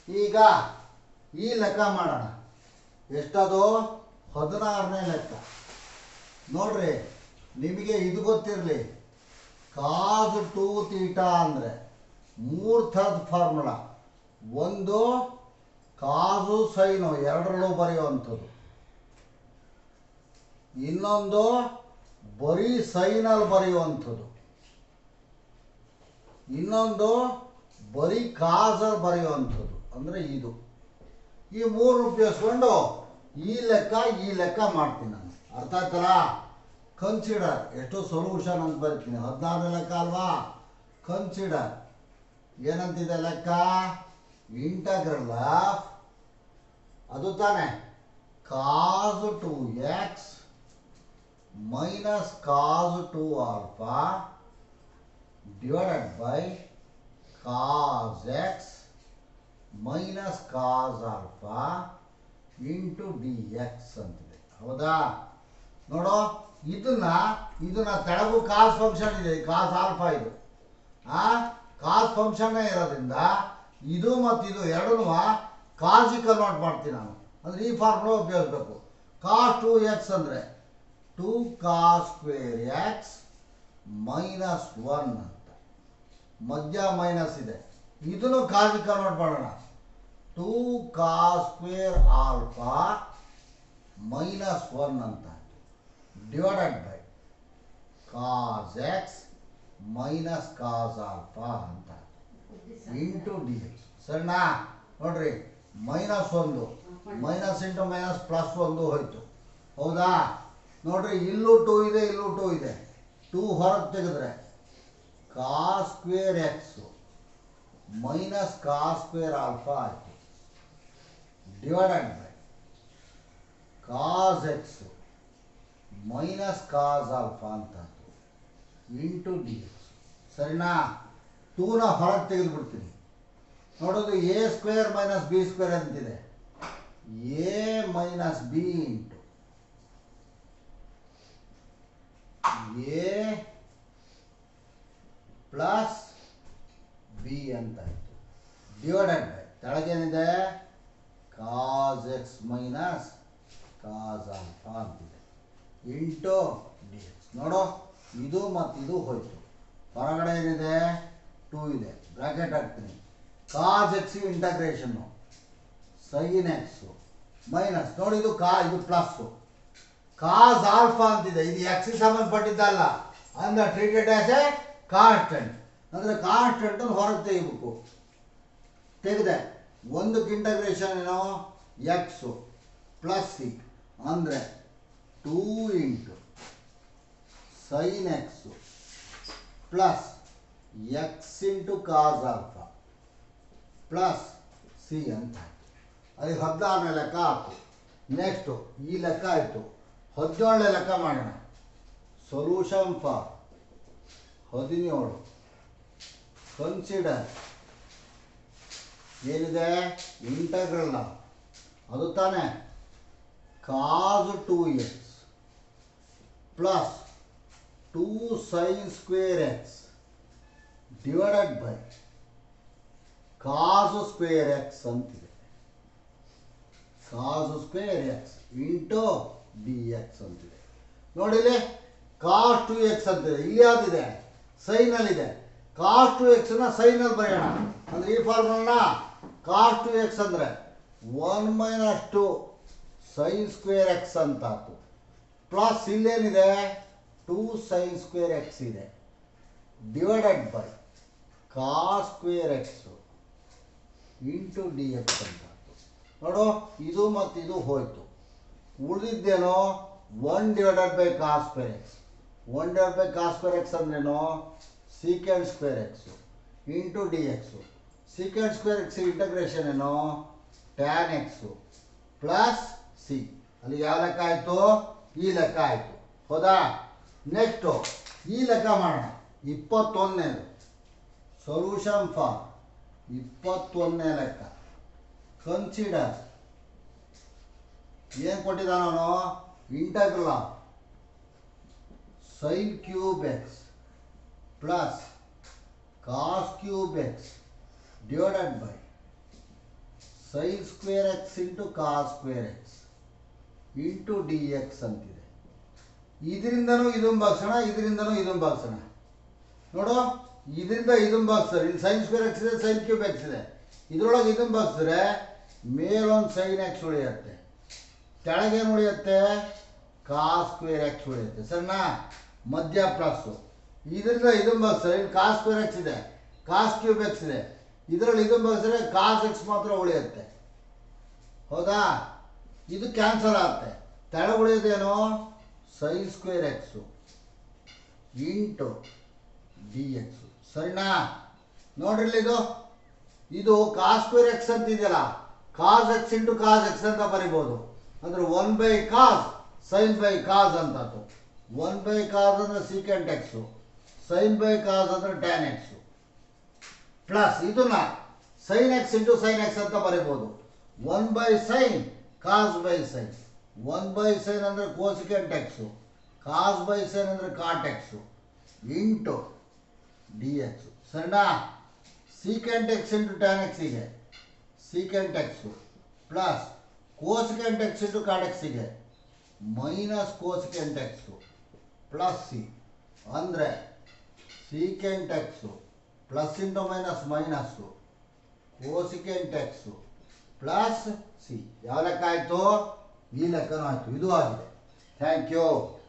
ಈಗ ಈ ಲೆಕ್ಕ ಮಾಡೋಣ. ಎಷ್ಟದು? 16ನೇ ಲೆಕ್ಕ. ನೋಡ್ರಿ, ನಿಮಗೆ ಇದು ಗೊತ್ತಿರಲಿ, ಕಾಸ್ 2 ಥೀಟಾ ಅಂದರೆ 3 ಥರದ ಫಾರ್ಮುಲಾ. ಒಂದು ಕಾಸು ಸೈನು ಎರಡರಲ್ಲೂ ಬರೆಯುವಂಥದ್ದು, ಇನ್ನೊಂದು ಬರೀ ಸೈನಲ್ಲಿ ಬರೆಯುವಂಥದ್ದು, ಇನ್ನೊಂದು ಬರೀ ಕಾಸಲ್ಲಿ ಬರೆಯುವಂಥದ್ದು. ಅಂದರೆ ಇದು ಈ ಮೂರು ಉಪಯೋಗಿಸ್ಕೊಂಡು ಈ ಲೆಕ್ಕ ಮಾಡ್ತೀನಿ ನಾನು. ಅರ್ಥ ಆಯ್ತಲ್ಲ? ಕನ್ಸಿಡರ್ ಎಷ್ಟು ಸೊಲ್ಯೂಷನ್ ಅಂತ ಬರ್ತೀನಿ. 16ನೇ ಲೆಕ್ಕ ಅಲ್ವಾ? ಕನ್ಸಿಡರ್ ಏನಂತಿದೆ ಲೆಕ್ಕ? ಇಂಟಗ್ರಲ್ ಆಫ್ ಅದು ತಾನೆ cos 2x minus cos 2 alpha divided by cos x minus cos alpha into d x ಅಂತಿದೆ. ಹೌದಾ? ನೋಡೋ, ಇದನ್ನ ತೆಳಗು ಕಾಸ್ ಫಂಕ್ಷನ್ ಇದೆ, ಕಾಸ್ ಆಲ್ಫಾ ಇದು. ಕಾಸ್ ಫಂಕ್ಷನ್ನೇ ಇರೋದ್ರಿಂದ ಇದು ಮತ್ತು ಇದು ಎರಡೂ ಕಾಸಿ ಕನ್ವರ್ಟ್ ಮಾಡ್ತೀನಿ ನಾನು. ಅಂದರೆ ಈ ಫಾರ್ಮುಲಾ ಉಪಯೋಗಿಸ್ಬೇಕು. ಕಾಸ್ 2x ಅಂದರೆ 2 ಕಾಸ್ ಸ್ಕ್ವೇರ್ ಎಕ್ಸ್ ಮೈನಸ್ 1 ಅಂತ. ಮಧ್ಯ ಮೈನಸ್ ಇದೆ, ಇದನ್ನು ಕಾಸಿ ಕನ್ವರ್ಟ್ ಮಾಡೋಣ. 2 ಕಾಸ್ ಸ್ಕ್ವೇರ್ ಆಲ್ಫಾ ಮೈನಸ್ 1 ಅಂತ divided by cos x minus cos alpha ಅಂತ ಇಂಟು ಡಿ ಎಕ್ಸ್. ಸರಿನಾ? ನೋಡ್ರಿ, -1 ಮೈನಸ್ ಇಂಟು ಮೈನಸ್ ಪ್ಲಸ್ 1 ಹೋಯ್ತು. ಹೌದಾ? ನೋಡ್ರಿ, ಇಲ್ಲೂ 2 ಇದೆ, ಇಲ್ಲೂ 2 ಇದೆ. 2 ಹೊರಗೆ ತೆಗೆದ್ರೆ cos square x minus cos square alpha ಆಯಿತು divided by cos x minus cos alpha ಅಂತ ಇಂಟು ಡಿ ಎಕ್ಸ್. ಸರಿನಾ? 2ನ ಹೊರಗೆ ತೆಗೆದುಬಿಡ್ತೀನಿ. ನೋಡೋದು a square minus b square ಅಂತಿದೆ. A minus b into a plus b ಅಂತ ಆಯಿತು ಡಿವೈಡೆಡ್ ಬೈ ಕೆಳಗೇನಿದೆ cos x minus cos alpha ಅಂತಿದೆ ಇಂಟು ಡಿ ಎಕ್ಸ್. ನೋಡೋ, ಇದು ಮತ್ತು ಇದು ಹೋಯ್ತು. ಹೊರಗಡೆ ಏನಿದೆ? 2 ಇದೆ, ಬ್ರಾಕೆಟ್ ಹಾಕ್ತೀನಿ. ಕಾಸ್ ಎಕ್ಸ್ ಇಂಟಗ್ರೇಷನ್ನು ಸೈನ್ ಎಕ್ಸು ಮೈನಸ್, ನೋಡಿ ಇದು ಇದು ಪ್ಲಸ್ಸು. ಕಾಸ್ ಆಲ್ಫಾ ಅಂತಿದೆ, ಇದು ಎಕ್ಸಿಗೆ ಸಂಬಂಧಪಟ್ಟಿದ್ದಲ್ಲ, ಅಂದರೆ ಟ್ರೀಟೆಡ್ ಆಸ್ ಎ ಕಾನ್ಸ್ಟೆಂಟ್. ಅಂದರೆ ಕಾನ್ಸ್ಟೆಂಟನ್ನು ಹೊರಗೆ ತೆಗಿಬೇಕು. ತೆಗೆದೆ ಒಂದಕ್ಕೆ ಇಂಟಗ್ರೇಷನ್ ಏನೋ ಎಕ್ಸು ಪ್ಲಸ್ ಸಿ ಅಂದರೆ 2 into sine x plus x into cos alpha plus c ಅಂತ ಆಯಿತು. ಅದಕ್ಕೆ 16ನೇ ಲೆಕ್ಕ ಆಯಿತು. ನೆಕ್ಸ್ಟು ಈ ಲೆಕ್ಕ ಆಯಿತು. 17ನೇ ಲೆಕ್ಕ ಮಾಡೋಣ. ಸೊಲ್ಯೂಷನ್ ಫಾರ್ 17 ಕನ್ಸಿಡರ್ ಏನಿದೆ? ಇಂಟಗ್ರಲ್ ಅದು ತಾನೆ cos 2x plus 2 sine square x divided by cos square x ಅಂತಿದೆ. Cos square x into d x ಅಂತಿದೆ. ನೋಡಿಲಿ, ಕಾಸ್ 2x ಅಂತಿದೆ. ಇಲ್ಲಿ ಯಾವ್ದಿದೆ? ಸೈನಲ್ಲಿದೆ. ಕಾಸ್ 2xನ ಸೈನಲ್ಲಿ ಬರೆಯೋಣ. ಅಂದರೆ ಈ ಫಾರ್ಮುಲಾ ಕಾಸ್ 2x ಅಂದರೆ 1 ಮೈನಸ್ 2 ಸೈನ್ ಸ್ಕ್ವೇರ್ ಎಕ್ಸ್ ಅಂತಾಯ್ತು ಪ್ಲಸ್ ಇಲ್ಲೇನಿದೆ 2 ಸೈನ್ ಸ್ಕ್ವೇರ್ ಎಕ್ಸ್ ಇದೆ divided by cos square x into d x ಅಂತಾಯ್ತು. ನೋಡು, ಇದು ಮತ್ತು ಇದು ಹೋಯ್ತು. ಉಳಿದಿದ್ದೇನೋ 1 divided by cos square x. 1 divide by cos square x ಅಂದ್ರೇನು? Secant square x into d x. Secant square x integration ಏನೋ ಟ್ಯಾನ್ ಎಕ್ಸು ಪ್ಲಸ್ ಸಿ. ಅಲ್ಲಿ ಯಾವ ಲೆಕ್ಕ ಆಯಿತು? ಈ ಲೆಕ್ಕ ಆಯಿತು. ಹೌದಾ? ನೆಕ್ಸ್ಟು ಈ ಲೆಕ್ಕ ಮಾಡೋಣ. 21ನೇದು ಸೊಲ್ಯೂಷನ್ ಫಾರ್ 21ನೇ ಲೆಕ್ಕ. ಕನ್ಸಿಡರ್ ಏನು ಕೊಟ್ಟಿದ್ದಾನವನು? Integral of sine cube x plus cos cube x divided by sine square x into cos square x into d x ಅಂತಿದೆ. ಇದರಿಂದನೂ ಇದನ್ನು ಭಾಗಿಸೋಣ, ಇದರಿಂದನೂ ಇದನ್ನು ಭಾಗಿಸೋಣ. ನೋಡು, ಇದರಿಂದ ಇದನ್ನು ಭಾಗಿಸ್ತಾರೆ. ಇಲ್ಲಿ ಸೈನ್ ಸ್ಕ್ವೇರ್ ಎಕ್ಸ್ ಇದೆ, ಸೈನ್ ಕ್ಯೂಬ್ ಎಕ್ಸ್ ಇದೆ. ಇದರೊಳಗೆ ಇದನ್ನು ಭಾಗಿಸಿದ್ರೆ ಮೇಲೊಂದು ಸೈನ್ ಎಕ್ಸ್ ಉಳಿಯುತ್ತೆ, ಕೆಳಗೇನು ಉಳಿಯುತ್ತೆ? ಕಾಸ್ ಸ್ಕ್ವೇರ್ ಎಕ್ಸ್ ಉಳಿಯುತ್ತೆ. ಸರಿನಾ? ಮಧ್ಯ ಪ್ಲಸ್ಸು. ಇದರಿಂದ ಇದನ್ನು ಭಾಗಿಸ್ತಾರೆ. ಇಲ್ಲಿ ಕಾಸ್ ಸ್ಕ್ವೇರ್ ಎಕ್ಸ್ ಇದೆ, ಕಾಸ್ ಕ್ಯೂಬ್ ಎಕ್ಸ್ ಇದೆ. ಇದರಲ್ಲಿ ಇದನ್ನು ಭಾಗಿಸಿದ್ರೆ ಕಾಸ್ ಎಕ್ಸ್ ಮಾತ್ರ ಉಳಿಯುತ್ತೆ. ಹೌದಾ? ಇದು ಕ್ಯಾನ್ಸಲ್ ಆಗುತ್ತೆ. ಕೆಳಗೆ ಉಳಿಯೋದೇನೋ sine square x into d x. ಸರಿನಾ? ನೋಡ್ರಿ, ಇದು ಕಾಸ್ ಸ್ಕ್ವೇರ್ ಎಕ್ಸ್ ಅಂತ ಇದೆಯಲ್ಲ, cos x into cos x ಅಂತ ಬರಿಬೋದು. ಅಂದ್ರೆ 1/ಕಾಸ್ ಸೈನ್ ಬೈ ಕಾಸ್ ಅಂತದ್ದು. 1/ಕಾಸ್ ಅಂದರೆ secant x, sine by cos ಅಂದರೆ ಟ್ಯಾನ್ ಎಕ್ಸು. ಪ್ಲಸ್ ಇದನ್ನ sine x into sine x ಅಂತ ಬರಿಬೋದು. 1/ಸೈನ್ ಕಾಸ್ ಬೈ ಸೈನ್. 1/ಸೈನ್ ಅಂದರೆ cosecant x, cos by sine ಅಂದರೆ cot x into d x. ಸರಿನಾ? ಸೀಕೆಂಟ್ ಎಕ್ಸ್ ಇಂಟು ಟ್ಯಾನ್ ಎಕ್ಸಿಗೆ secant x plus cosecant x into cot ಎಕ್ಸಿಗೆ minus cosecant x plus c. ಅಂದರೆ secant x plus into minus minus cosecant x plus c. ಯಾವ ಲೆಕ್ಕ ಆಯಿತು? ಈ ಲೆಕ್ಕನೂ ಆಯಿತು. ಇದು ಆಗಿದೆ. Thank you.